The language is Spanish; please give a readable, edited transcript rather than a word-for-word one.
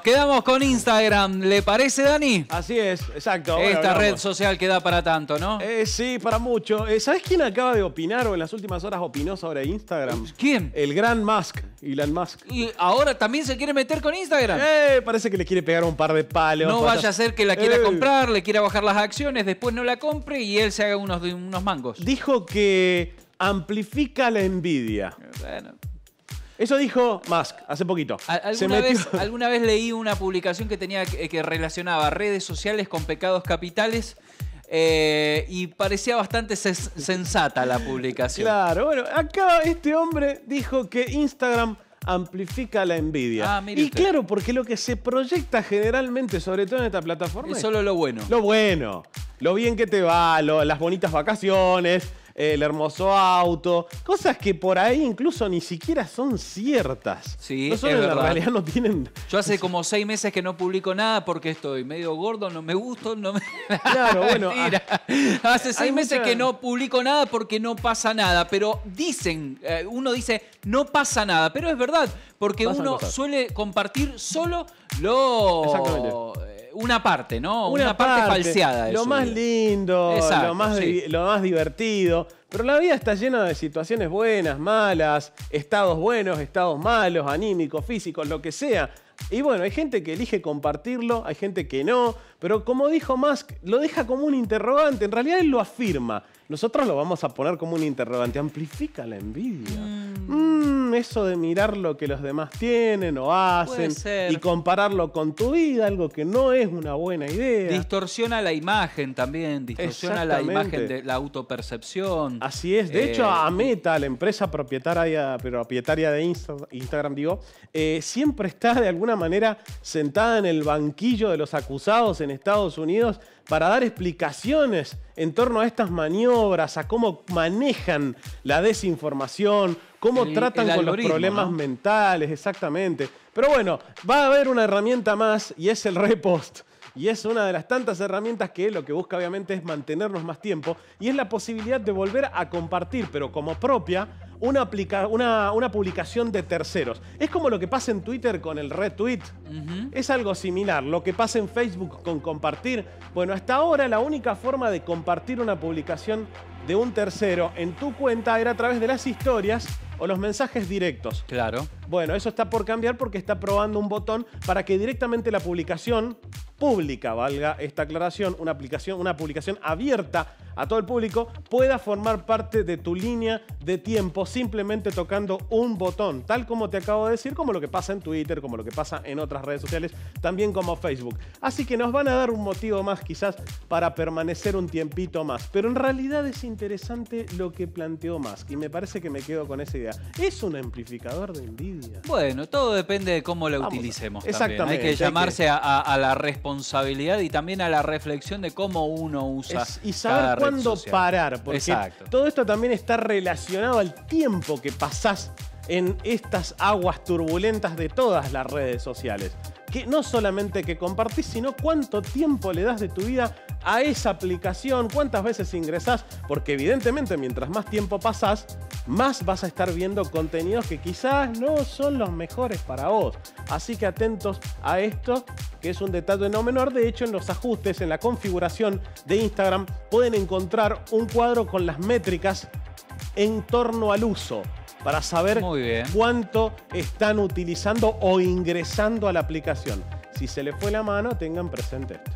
quedamos con Instagram. ¿Le parece, Dani? Así es, exacto. Esta red social que da para tanto, ¿no? Sí, para mucho. ¿Sabes quién acaba de opinar o en las últimas horas opinó sobre Instagram? ¿Quién? El gran Musk, Elon Musk. ¿Y ahora también se quiere meter con Instagram? Parece que le quiere pegar un par de palos. No vaya a ser que la quiera comprar, le quiera bajar las acciones, después no la compre y él se haga unos mangos. Dijo que amplifica la envidia. Bueno. Eso dijo Musk hace poquito. ¿Alguna vez leí una publicación que tenía que relacionaba redes sociales con pecados capitales? Y parecía bastante sensata la publicación. Claro, bueno, acá este hombre dijo que Instagram amplifica la envidia. Y claro, porque lo que se proyecta generalmente, sobre todo en esta plataforma, es solo lo bueno. Lo bueno, lo bien que te va, las bonitas vacaciones, el hermoso auto, cosas que por ahí incluso ni siquiera son ciertas. Sí, no son, en la realidad no tienen... Yo hace como 6 meses que no publico nada porque estoy medio gordo, no me gusto, no me... Claro, bueno. Hace 6 meses que no publico nada porque no pasa nada, pero dicen, uno dice, no pasa nada, pero es verdad, porque uno suele compartir solo una parte, ¿no? Una parte falseada. Lo más lindo, exacto, lo más divertido. Pero la vida está llena de situaciones buenas, malas, estados buenos, estados malos, anímicos, físicos, lo que sea. Y bueno, hay gente que elige compartirlo, hay gente que no. Pero como dijo Musk, lo deja como un interrogante. En realidad él lo afirma. Nosotros lo vamos a poner como un interrogante. Amplifica la envidia. Eso de mirar lo que los demás tienen o hacen y compararlo con tu vida, algo que no es una buena idea. Distorsiona la imagen también, distorsiona la imagen de la autopercepción. Así es. De hecho, a Meta, la empresa propietaria de Instagram, siempre está de alguna manera sentada en el banquillo de los acusados en Estados Unidos para dar explicaciones en torno a estas maniobras, a cómo manejan la desinformación, cómo tratan con los problemas mentales, exactamente. Pero bueno, va a haber una herramienta más y es el repost. Y es una de las tantas herramientas que lo que busca obviamente es mantenernos más tiempo y es la posibilidad de volver a compartir, pero como propia, una publicación de terceros. Es como lo que pasa en Twitter con el retweet. Es algo similar. Lo que pasa en Facebook con compartir. Bueno, hasta ahora la única forma de compartir una publicación de un tercero en tu cuenta era a través de las historias o los mensajes directos. Claro. Bueno, eso está por cambiar porque está probando un botón para que directamente la publicación pública, valga esta aclaración, una publicación abierta a todo el público, pueda formar parte de tu línea de tiempo simplemente tocando un botón, tal como te acabo de decir, como lo que pasa en Twitter, como lo que pasa en otras redes sociales, también como Facebook. Así que nos van a dar un motivo más quizás para permanecer un tiempito más. Pero en realidad es interesante lo que planteó Musk y me parece que me quedo con esa idea. ¿Es un amplificador de envidia? Bueno, todo depende de cómo lo utilicemos. Exactamente. Hay que llamarse a la responsabilidad y también a la reflexión de cómo uno usa y saber cuándo parar, porque todo esto también está relacionado al tiempo que pasás en estas aguas turbulentas de todas las redes sociales. Que no solamente que compartís, sino cuánto tiempo le das de tu vida a esa aplicación, cuántas veces ingresás, porque evidentemente mientras más tiempo pasás, más vas a estar viendo contenidos que quizás no son los mejores para vos. Así que atentos a esto, que es un detalle no menor. De hecho, en los ajustes, en la configuración de Instagram, pueden encontrar un cuadro con las métricas en torno al uso, para saber cuánto están utilizando o ingresando a la aplicación. Si se le fue la mano, tengan presente esto.